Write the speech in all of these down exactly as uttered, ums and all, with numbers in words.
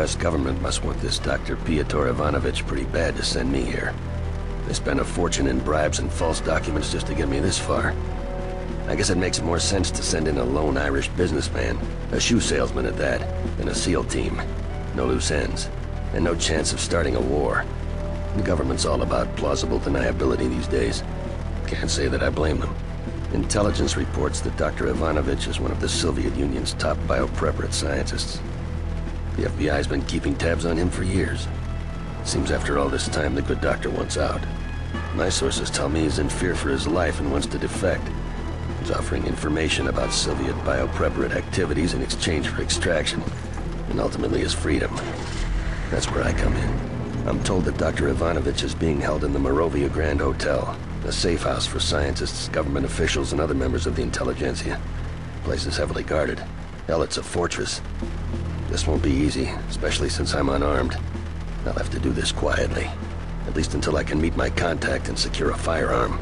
S government must want this Doctor Pyotr Ivanovich pretty bad to send me here. They spent a fortune in bribes and false documents just to get me this far. I guess it makes more sense to send in a lone Irish businessman, a shoe salesman at that, than a SEAL team. No loose ends, and no chance of starting a war. The government's all about plausible deniability these days. Can't say that I blame them. Intelligence reports that Doctor Ivanovich is one of the Soviet Union's top biopreparat scientists. The F B I's been keeping tabs on him for years. Seems after all this time, the good doctor wants out. My sources tell me he's in fear for his life and wants to defect. He's offering information about Soviet biopreparat activities in exchange for extraction, and ultimately his freedom. That's where I come in. I'm told that Doctor Ivanovich is being held in the Morovia Grand Hotel, a safe house for scientists, government officials, and other members of the intelligentsia. The place is heavily guarded. Hell, it's a fortress. This won't be easy, especially since I'm unarmed. I'll have to do this quietly, at least until I can meet my contact and secure a firearm.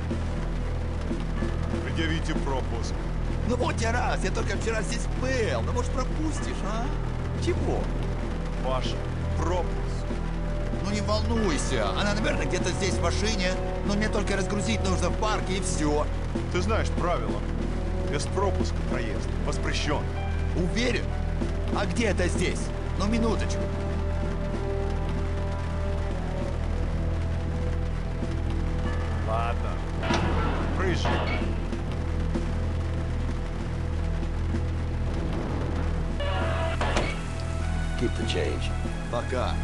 Предъявите пропуск. Ну вот я раз, я только вчера здесь был. Ну может пропустишь, а? Чего? Ваш пропуск. Ну не волнуйся, она, наверное, где-то здесь в машине. Но мне только разгрузить нужно в парке и все. Ты знаешь правила. Без пропуска проезд воспрещен. Уверен? А где это здесь? Ну минуточку. Ладно. Приезжай. Keep the change. Пока.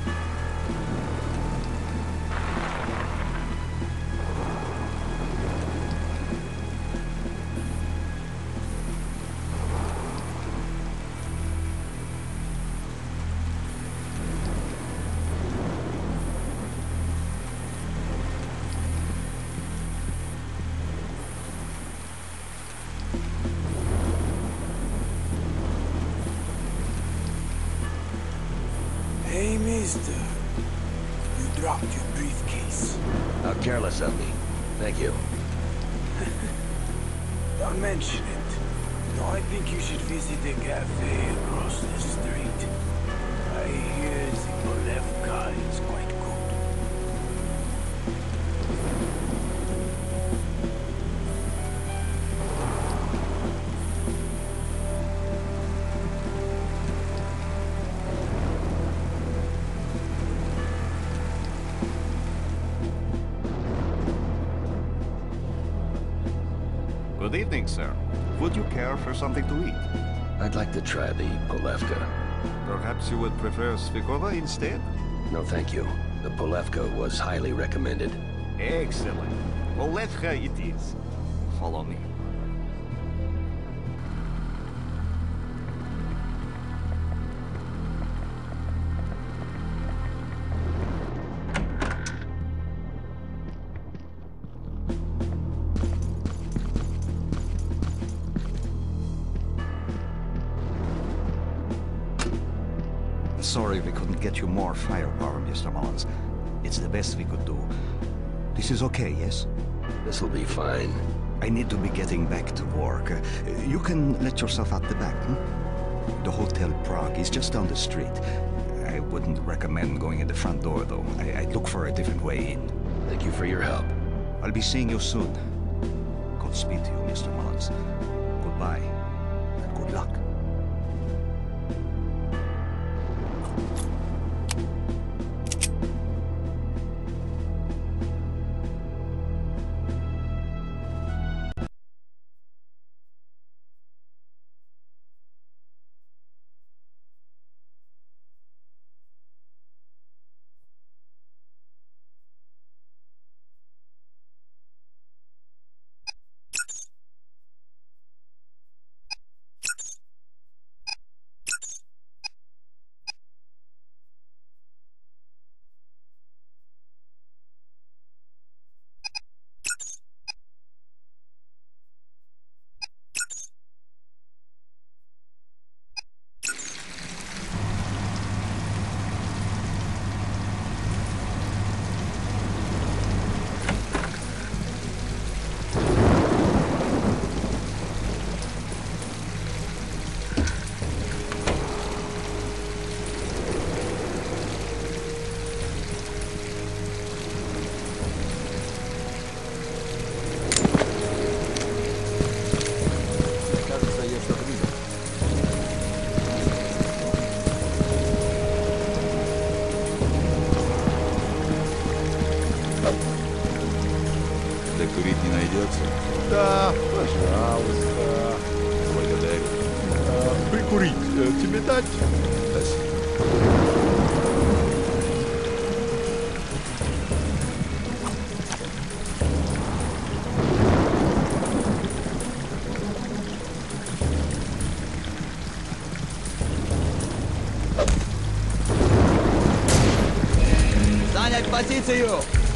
Hey, mister. You dropped your briefcase. How careless of me. Thank you. Don't mention it. No, I think you should visit the cafe across the street. I hear the Polevka is quite good. Good evening, sir. Would you care for something to eat? I'd like to try the Polevka. Perhaps you would prefer Svikova instead? No, thank you. The Polevka was highly recommended. Excellent. Polevka it is. Follow me. Sorry we couldn't get you more firepower, Mister Mullins. It's the best we could do. This is okay, yes? This'll be fine. I need to be getting back to work. Uh, you can let yourself out the back, hmm? The Hotel Prague is just down the street. I wouldn't recommend going in the front door, though. I I'd look for a different way in. Thank you for your help. I'll be seeing you soon. Godspeed to you, Mister Mullins. Goodbye, and good luck. Пожалуйста. Благодарю. Э, прикурить э, тебе дать? Спасибо. Занять позицию!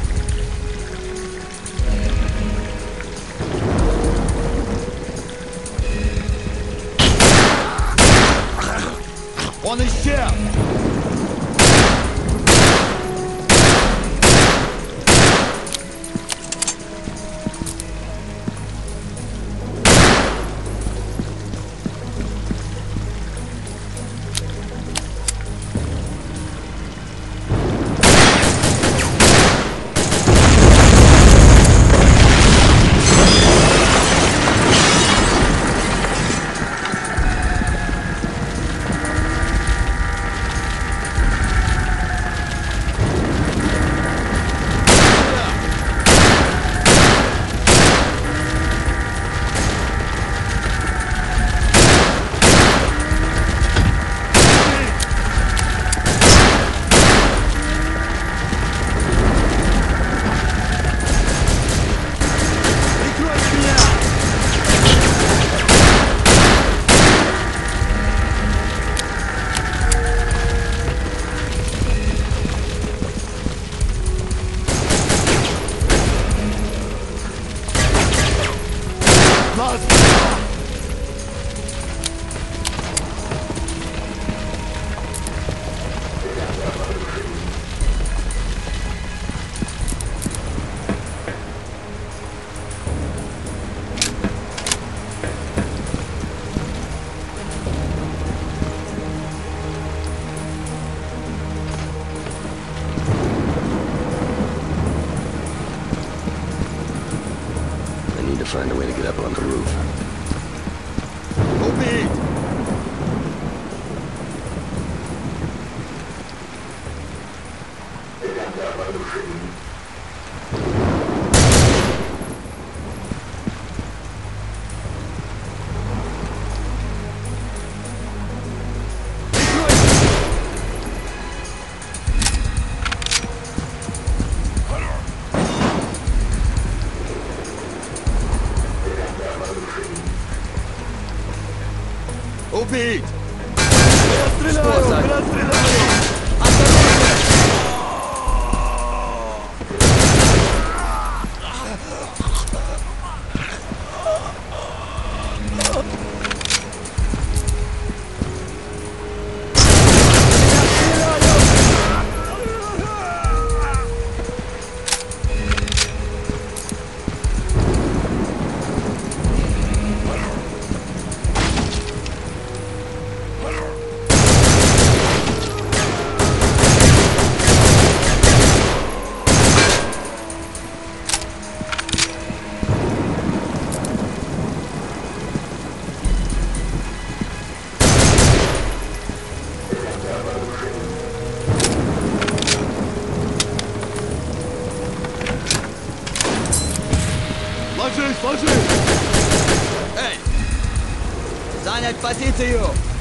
Он исчез! Find a way to get up on the roof. Убить! Убить! Я стреляю! Я стреляю! Осторожно! Ложись, ложись! Эй! Занять позицию!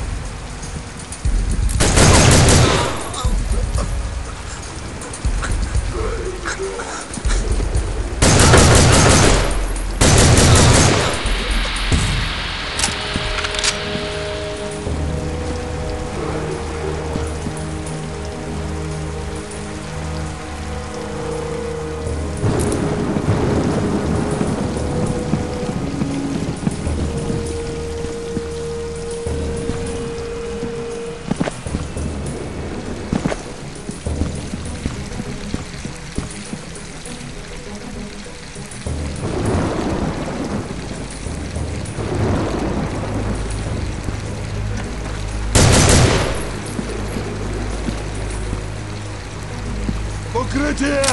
Укрытие!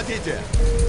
хотите?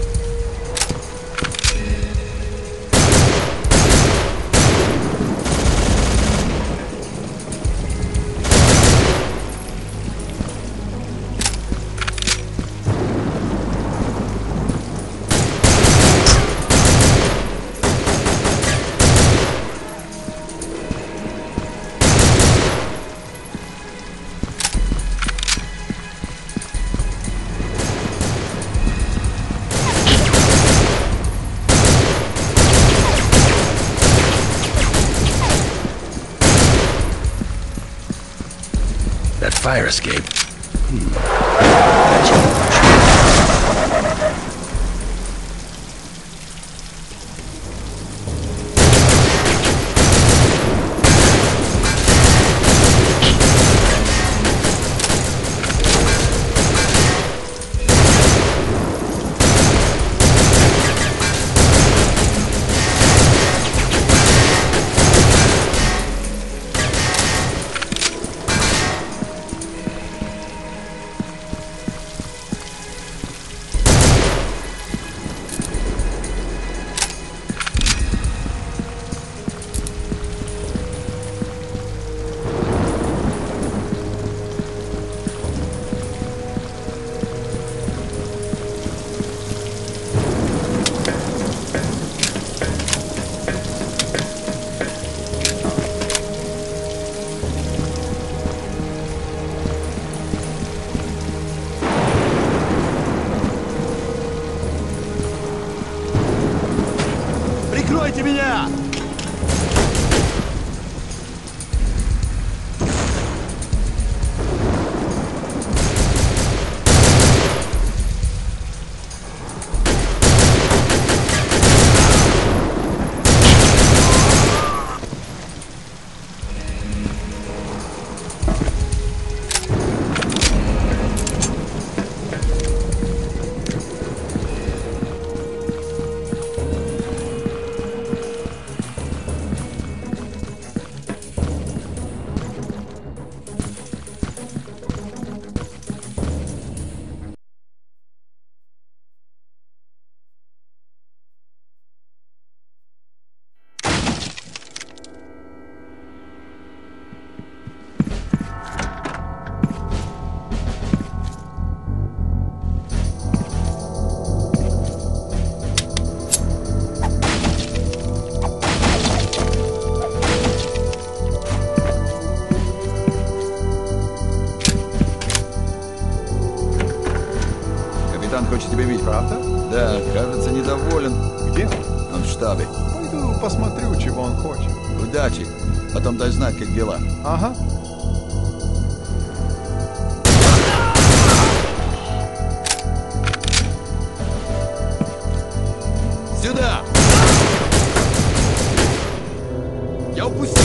That fire escape. Hmm. Прикройте меня! Хочет тебя видеть, правда? Да, кажется, недоволен. Где он? Он в штабе. Пойду посмотрю, чего он хочет. Удачи. Потом дай знать, как дела. Ага. Сюда! Я упустил!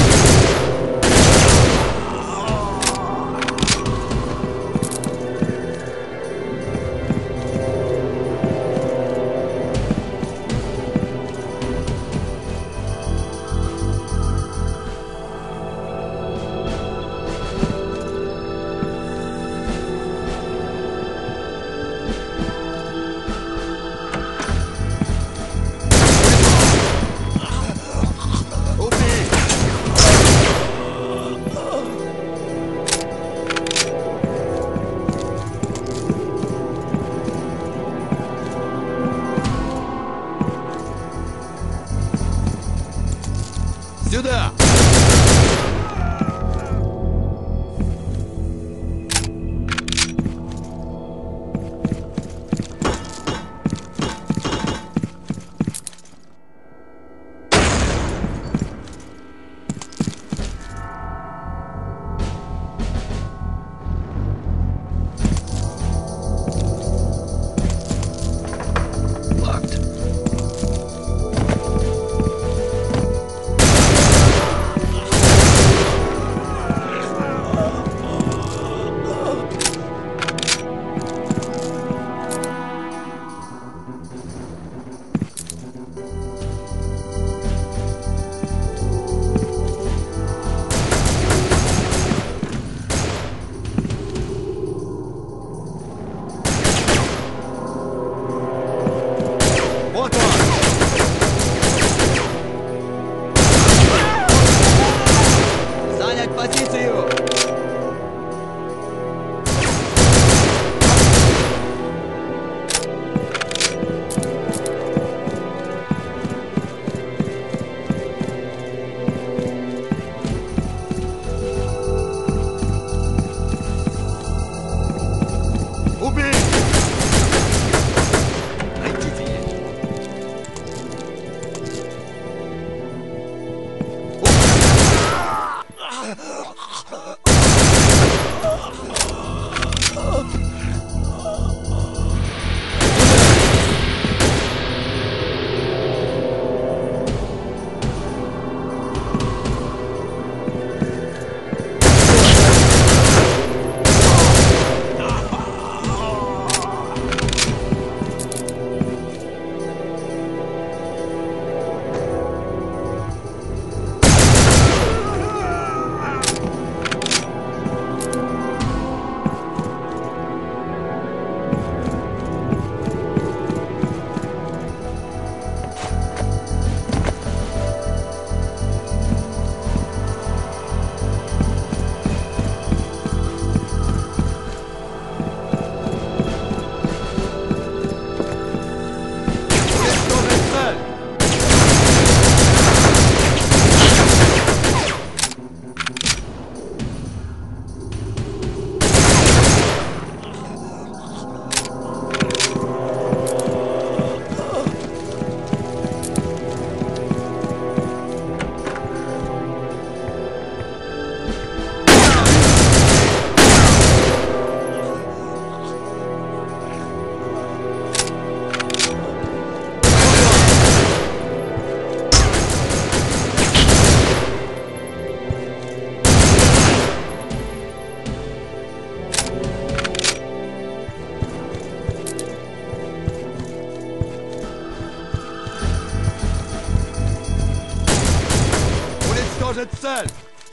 Держать цель!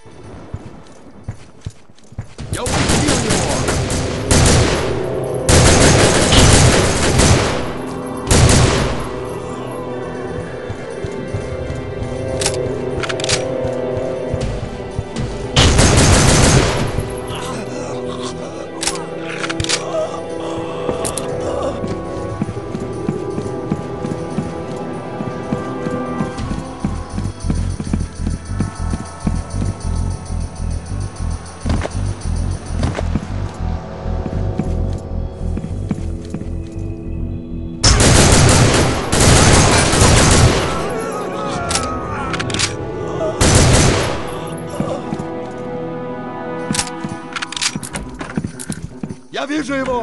Я упустил его! Я вижу его!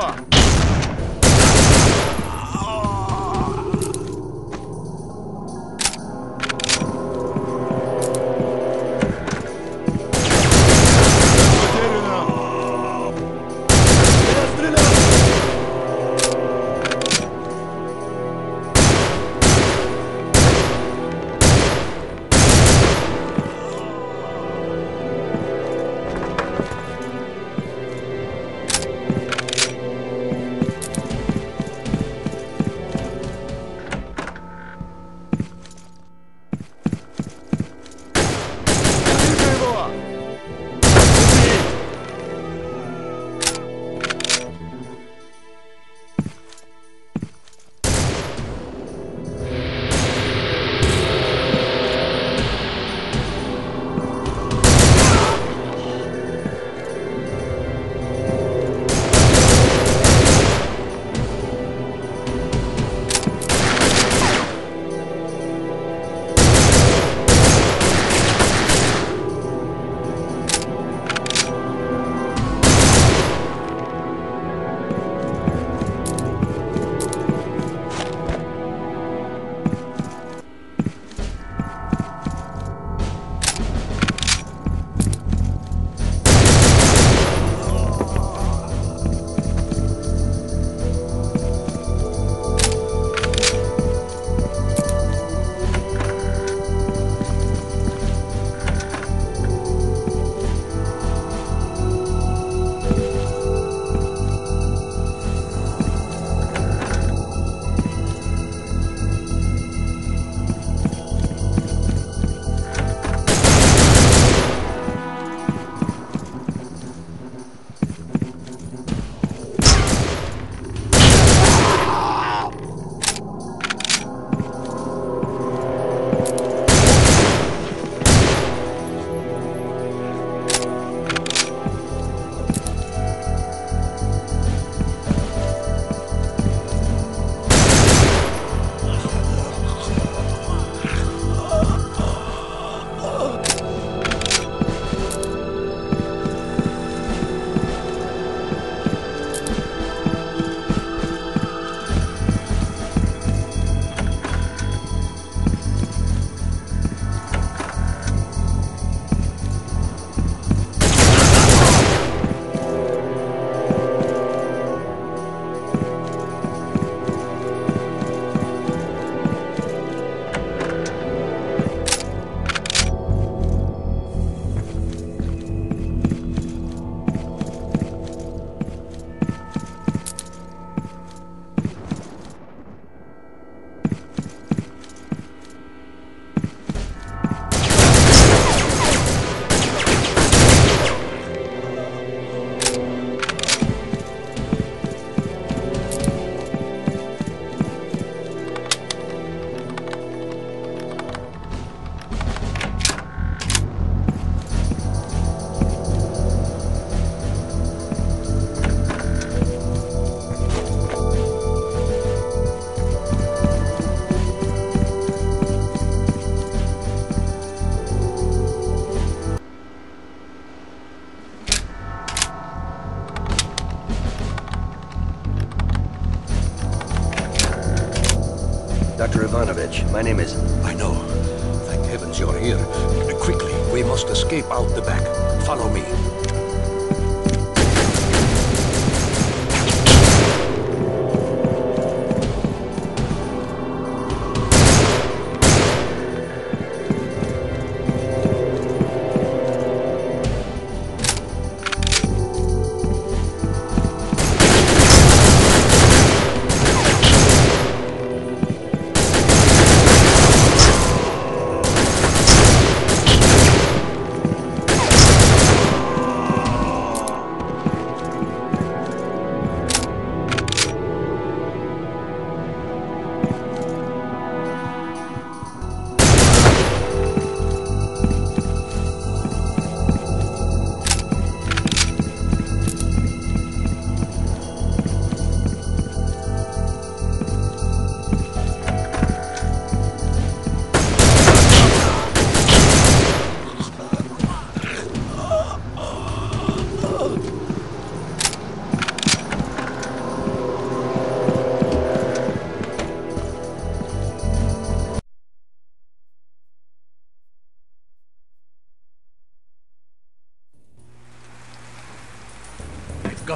Doctor Ivanovich, my name is... I know. Thank heavens you're here. Quickly, we must escape out the back. Follow me.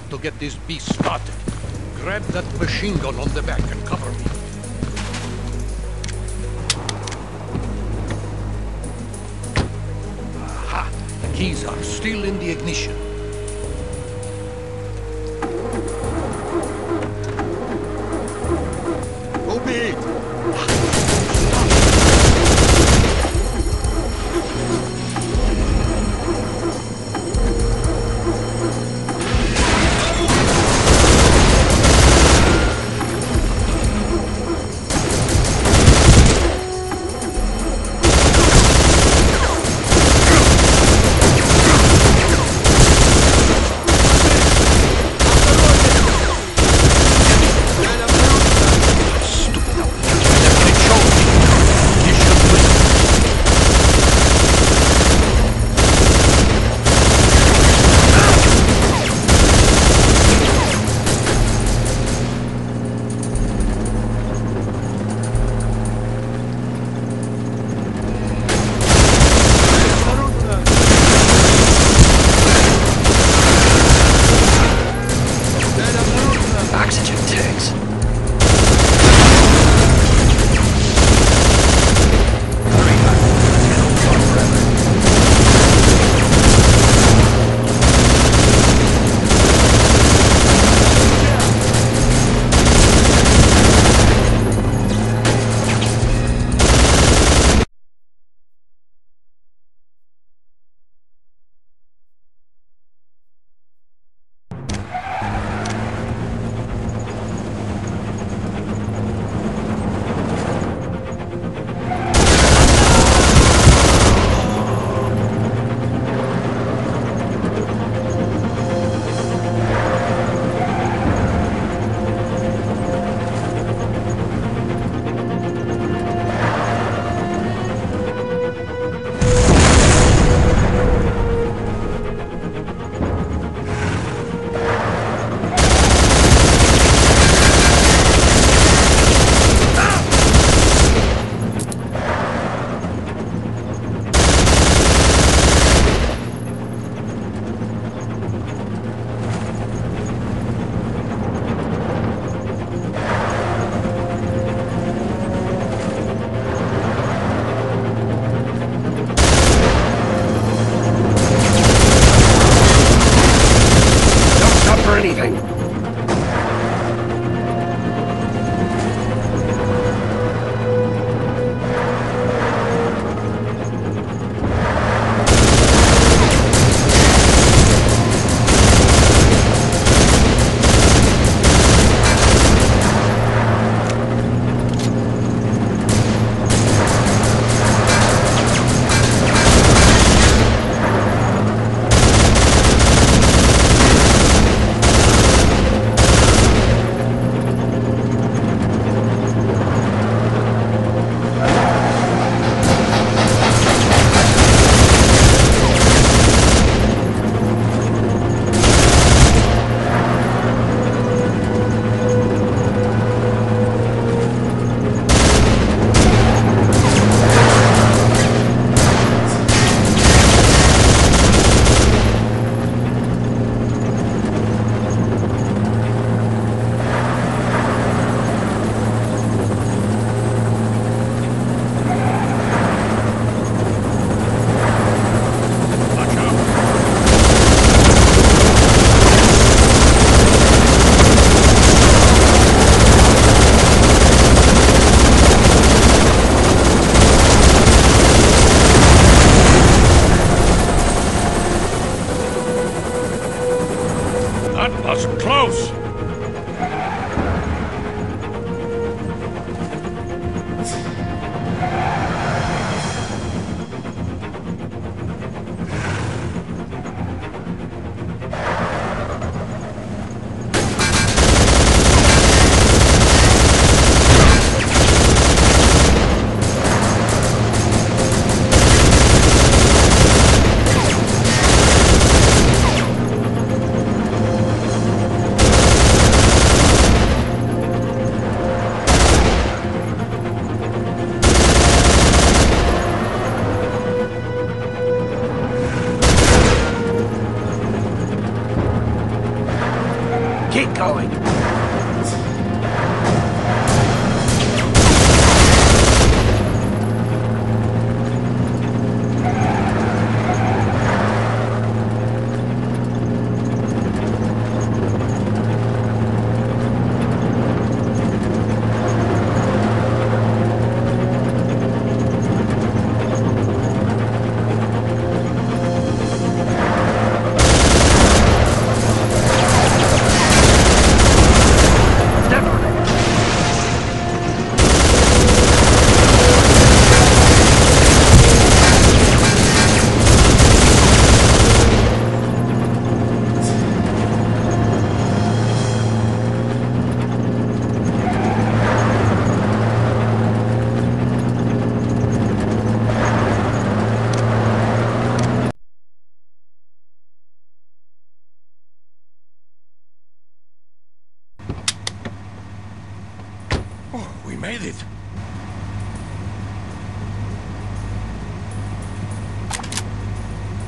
to get this beast started. Grab that machine gun on the back and cover me. Aha! The keys are still in the ignition. Убить!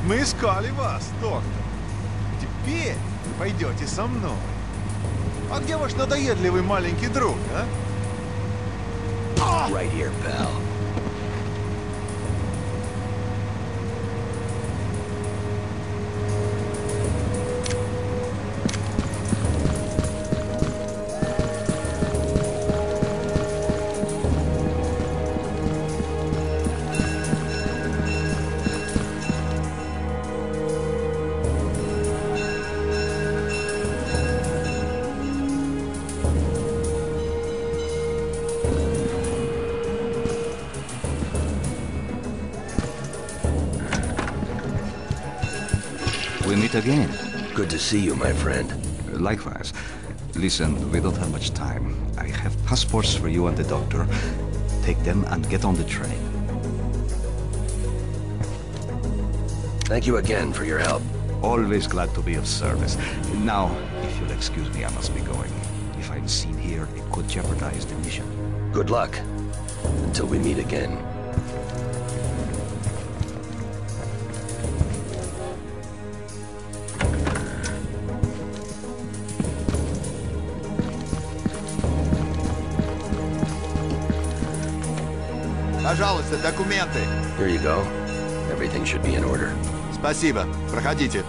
Мы искали вас, доктор. Теперь пойдете со мной. А где ваш надоедливый маленький друг, а? Right here, pal. We meet again. Good to see you, my friend. Likewise. Listen, we don't have much time. I have passports for you and the doctor. Take them and get on the train. Thank you again for your help. Always glad to be of service. Now, if you'll excuse me, I must be going. If I'm seen here, it could jeopardize the mission. Good luck. Until we meet again. Пожалуйста, документы. Here you go. Everything should be in order. Спасибо. Проходите.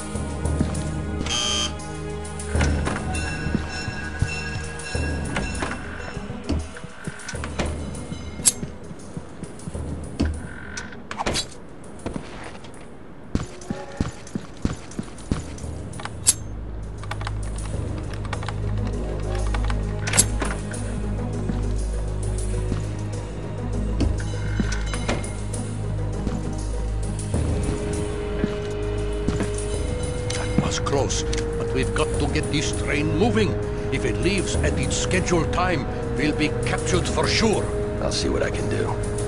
Close, but we've got to get this train moving. If it leaves at its scheduled time, we'll be captured for sure. I'll see what I can do.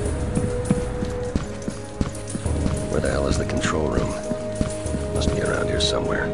Where the hell is the control room? Must be around here somewhere.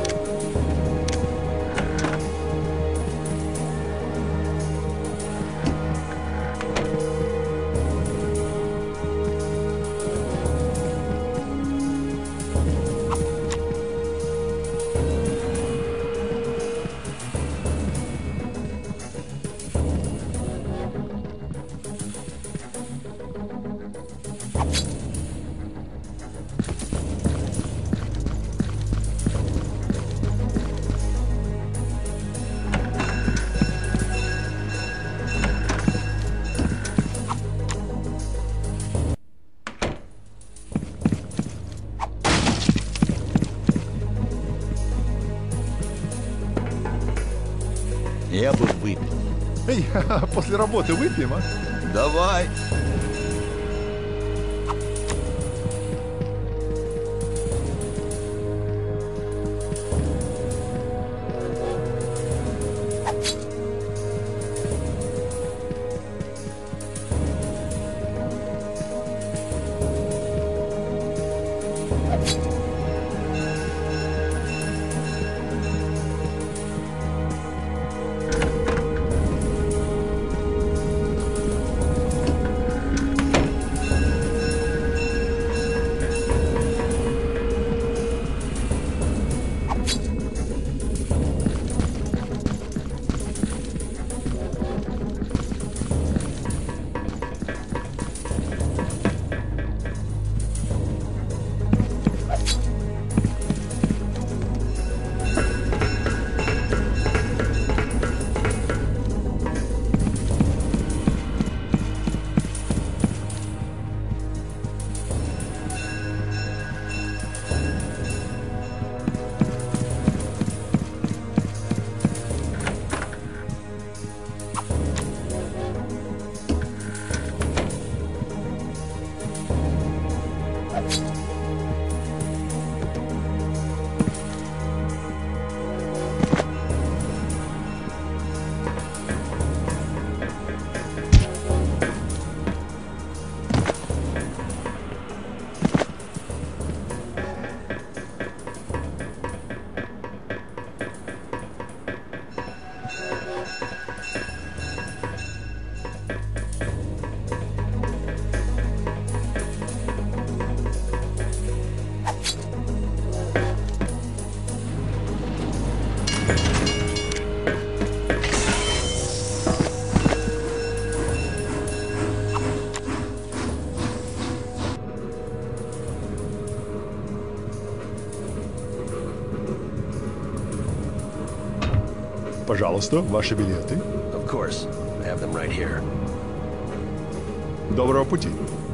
Я был выпит. Эй, после работы выпьем, а? Давай. Пожалуйста, ваши билеты. Of course. I have them right here. Доброго пути.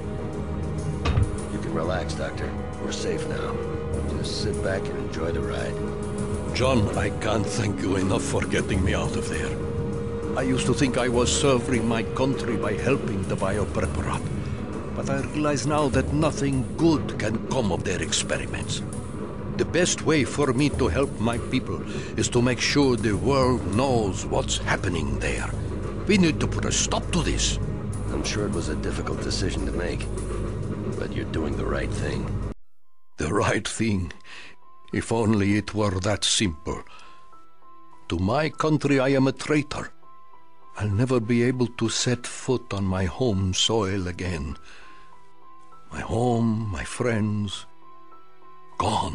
You can relax, Doctor. We're safe now. Just sit back and enjoy the ride. John, I can't thank you enough for getting me out of there. I used to think I was serving my country by helping the Biopreparat. But I realize now that nothing good can come of their experiments. The best way for me to help my people is to make sure the world knows what's happening there. We need to put a stop to this. I'm sure it was a difficult decision to make, but you're doing the right thing. The right thing? If only it were that simple. To my country I am a traitor. I'll never be able to set foot on my home soil again. My home, my friends, gone.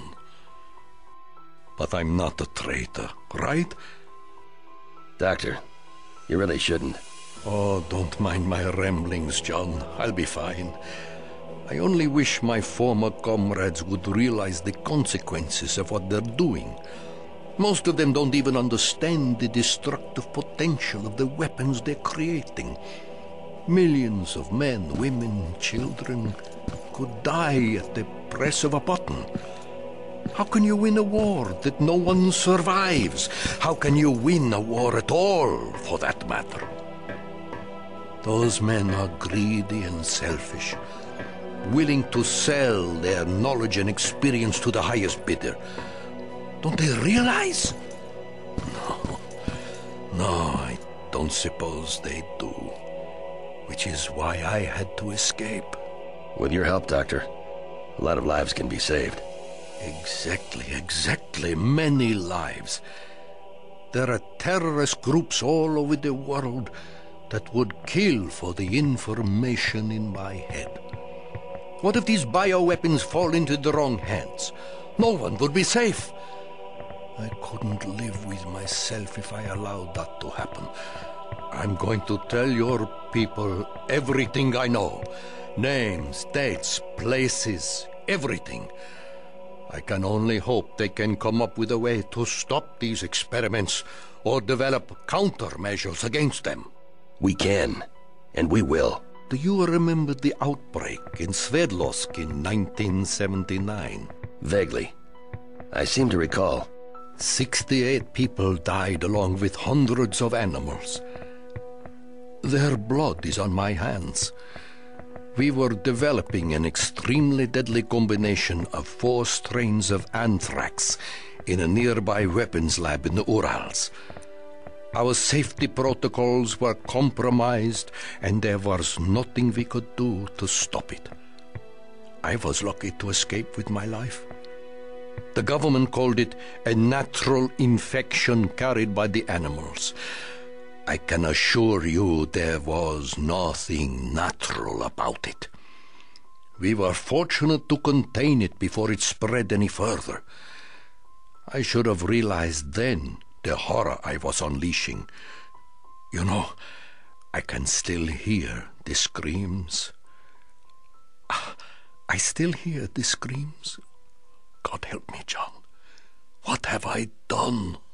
But I'm not a traitor, right? Doctor, you really shouldn't. Oh, don't mind my ramblings, John. I'll be fine. I only wish my former comrades would realize the consequences of what they're doing. Most of them don't even understand the destructive potential of the weapons they're creating. Millions of men, women, children could die at the press of a button. How can you win a war that no one survives? How can you win a war at all, for that matter? Those men are greedy and selfish, willing to sell their knowledge and experience to the highest bidder. Don't they realize? No, no, I don't suppose they do. Which is why I had to escape. With your help, Doctor, a lot of lives can be saved. Exactly, exactly. Many lives. There are terrorist groups all over the world that would kill for the information in my head. What if these bioweapons fall into the wrong hands? No one would be safe. I couldn't live with myself if I allowed that to happen. I'm going to tell your people everything I know. Names, dates, places, everything. I can only hope they can come up with a way to stop these experiments or develop countermeasures against them. We can, and we will. Do you remember the outbreak in Sverdlovsk in nineteen seventy-nine? Vaguely. I seem to recall. Sixty-eight people died along with hundreds of animals. Their blood is on my hands. We were developing an extremely deadly combination of four strains of anthrax in a nearby weapons lab in the Urals. Our safety protocols were compromised, and there was nothing we could do to stop it. I was lucky to escape with my life. The government called it a natural infection carried by the animals. I can assure you there was nothing natural about it. We were fortunate to contain it before it spread any further. I should have realized then the horror I was unleashing. You know, I can still hear the screams. I still hear the screams. God help me, John. What have I done?